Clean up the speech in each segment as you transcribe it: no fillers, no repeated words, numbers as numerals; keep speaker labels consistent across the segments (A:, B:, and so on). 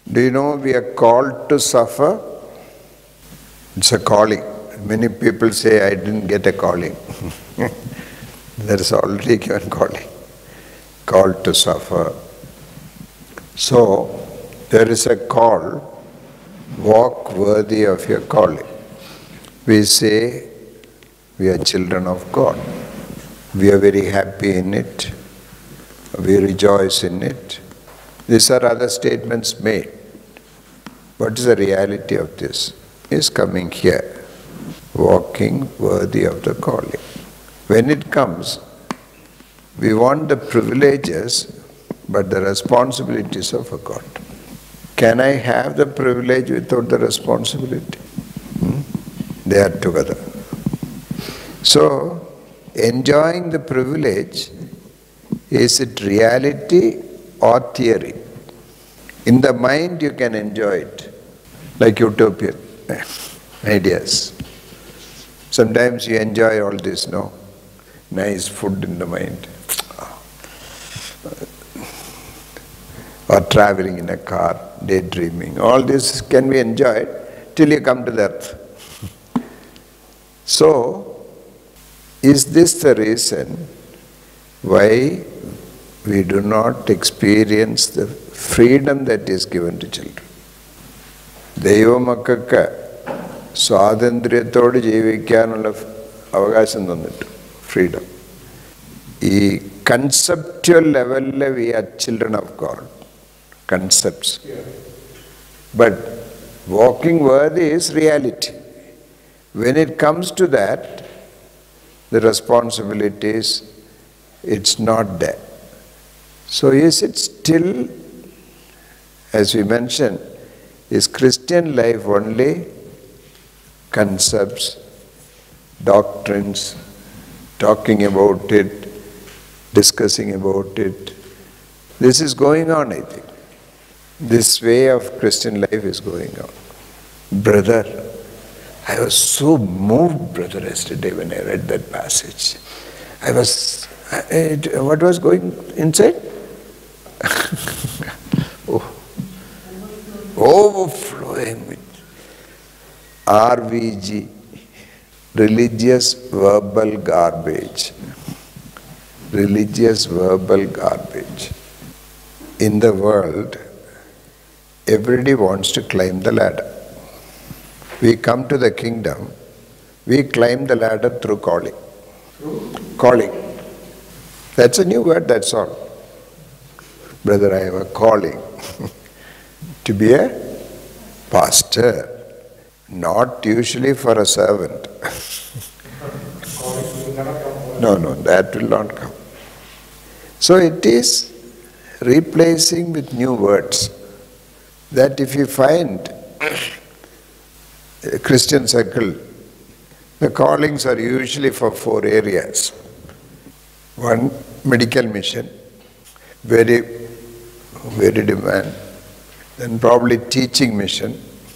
A: Do you know we are called to suffer? It's a calling. Many people say, I didn't get a calling. There is already given calling. Called to suffer. So, there is a call, walk worthy of your calling. We say, we are children of God. We are very happy in it. We rejoice in it. These are other statements made. What is the reality of this? Is coming here. Walking worthy of the calling. When it comes, we want the privileges, but the responsibilities of a God. Can I have the privilege without the responsibility? They are together. So, enjoying the privilege, is it reality or theory? In the mind you can enjoy it, like utopian ideas. Sometimes you enjoy all this, no? Nice food in the mind. Or traveling in a car, daydreaming. All this can be enjoyed till you come to the earth. So, is this the reason why we do not experience the freedom that is given to children? ദൈവമക്കൾക്ക് സ്വാതന്ത്ര്യത്തോട് ജീവിക്കാനുള്ള അവകാശം തന്നിട്ടു, freedom. ഈ conceptual level we are children of God, concepts. But walking worthy is reality. When it comes to that, the responsibilities, it's not there. So is it still, as we mentioned, is Christian life only concepts, doctrines, talking about it, discussing about it? This is going on, I think. This way of Christian life is going on. Brother, I was so moved, brother, yesterday when I read that passage. What was going inside? Overflowing with RVG, religious verbal garbage. Religious verbal garbage. In the world, everybody wants to climb the ladder. We come to the kingdom, we climb the ladder through calling. Calling. That's a new word, that's all. Brother, I have a calling to be a pastor, not usually for a servant. No, that will not come. So it is replacing with new words. That if you find a Christian circle, the callings are usually for 4 areas. One, medical mission, very demand. Then probably teaching mission,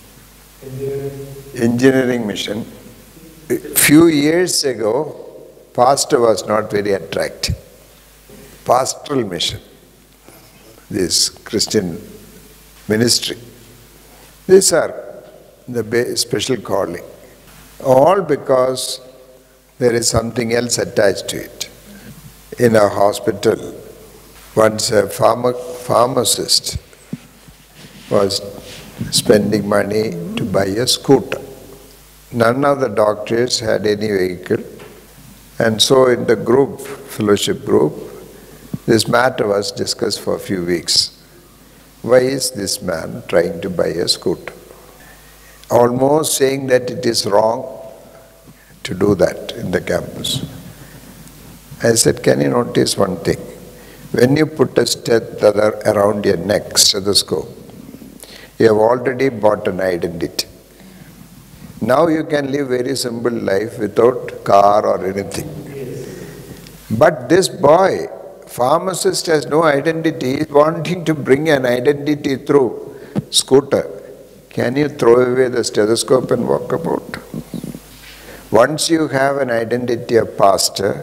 A: engineering mission. A few years ago, pastor was not very attractive. Pastoral mission, this Christian ministry. These are the special calling. All because there is something else attached to it. In a hospital, once a pharmacist was spending money to buy a scooter. None of the doctors had any vehicle. And so in the group, fellowship group, this matter was discussed for a few weeks. Why is this man trying to buy a scooter? Almost saying that it is wrong to do that in the campus. I said, can you notice one thing? When you put a tether around your neck, stethoscope, you have already bought an identity. Now you can live very simple life without car or anything. But this boy, pharmacist, has no identity. He is wanting to bring an identity through scooter. Can you throw away the stethoscope and walk about? Once you have an identity of pastor,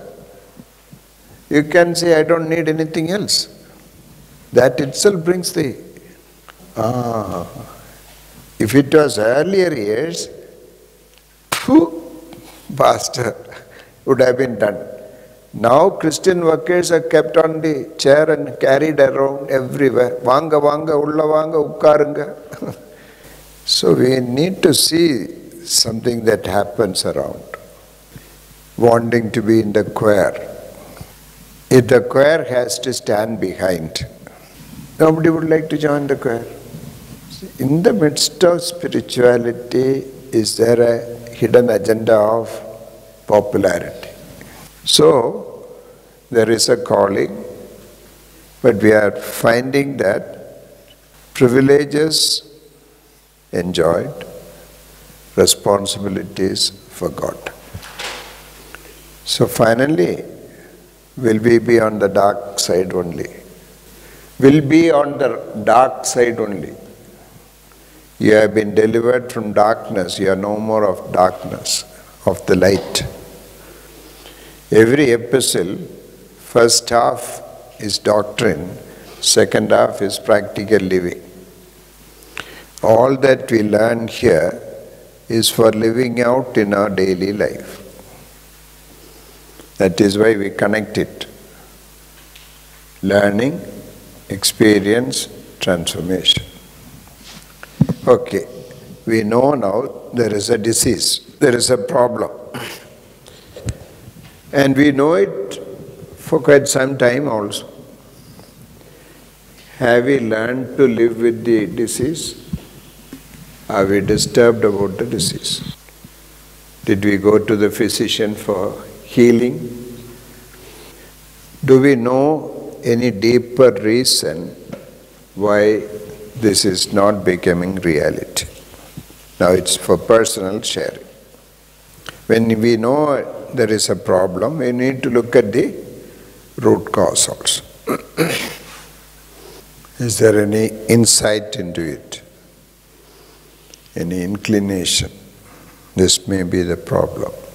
A: you can say, I don't need anything else. That itself brings the Ah, if it was earlier years, pastor would have been done. Now Christian workers are kept on the chair and carried around everywhere. Vanga vanga, ulla vanga, ukkarunga. So we need to see something that happens around. Wanting to be in the choir. If the choir has to stand behind, nobody would like to join the choir. In the midst of spirituality, is there a hidden agenda of popularity? So, there is a calling, but we are finding that privileges enjoyed, responsibilities forgot. So finally, will we be on the dark side only? Will be on the dark side only. You have been delivered from darkness, you are no more of darkness, of the light. Every epistle, first half is doctrine, second half is practical living. All that we learn here is for living out in our daily life. That is why we connect it. Learning, experience, transformation. Okay, we know now there is a disease, there is a problem. And we know it for quite some time also. Have we learned to live with the disease? Are we disturbed about the disease? Did we go to the physician for healing? Do we know any deeper reason why this is not becoming reality? Now it's for personal sharing. When we know there is a problem, we need to look at the root cause also. Is there any insight into it? Any inclination? This may be the problem.